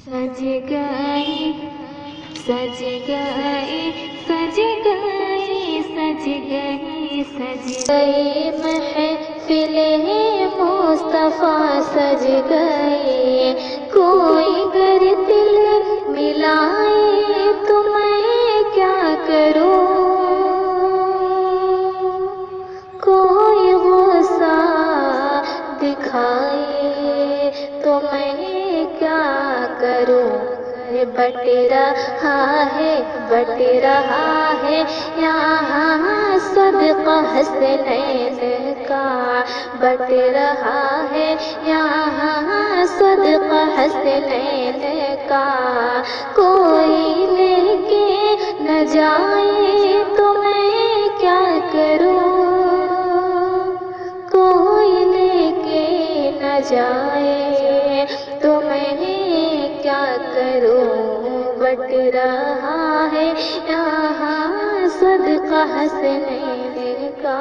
सज गई सज गई सज गई सज गई सज गई महफिल मुस्तफा सज गई। कोई गर दिल मिलाए तो मैं क्या करूं, कोई गुस्सा दिखाए तो मैं क्या करूं। बट रहा है यहाँ सदका हसनैन का, बट रहा है यहाँ सदका हसनैन का। कोई लेके न जाए तो मैं क्या करूं, कोई लेके न जाए तो मैं क्या करूं। बट रहा है यहाँ सदका हसनैन का।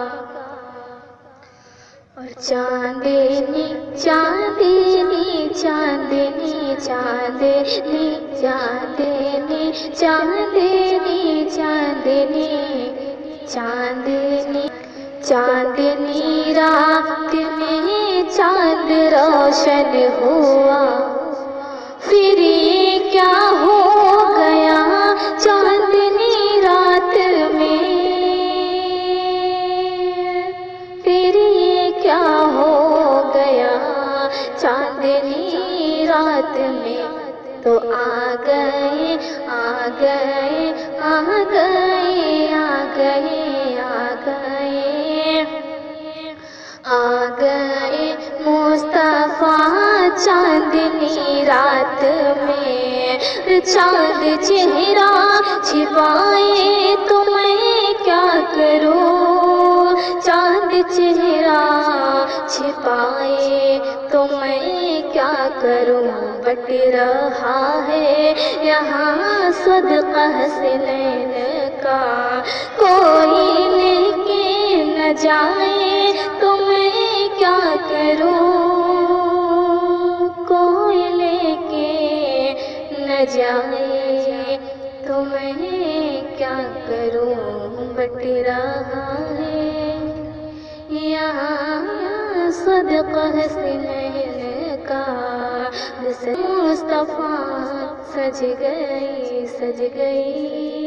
और चांदनी चांदनी चांदनी चांदनी चांदनी चांदनी चांदनी चांदनी चांदनी रात में चांद रोशन हुआ, फिर ये क्या हो गया चांदनी रात में, फिर ये क्या हो गया चांदनी रात में। तो आ गए आ गए आ गए आ गए आ गए आ गए मुस्तफा चांदनी रात में। चांद चेहरा छिपाए तो मैं क्या करूं, चांद चेहरा छिपाए तो मैं क्या करूं। बट रहा है यहाँ सदका हसनैन का। कोई लेके न जाए तो मैं क्या करूं, कोई लेके न जाए तो मैं क्या करूं। बट रहा है यहाँ सदका हसनैन का। मुस्तफा सज गई सज गई।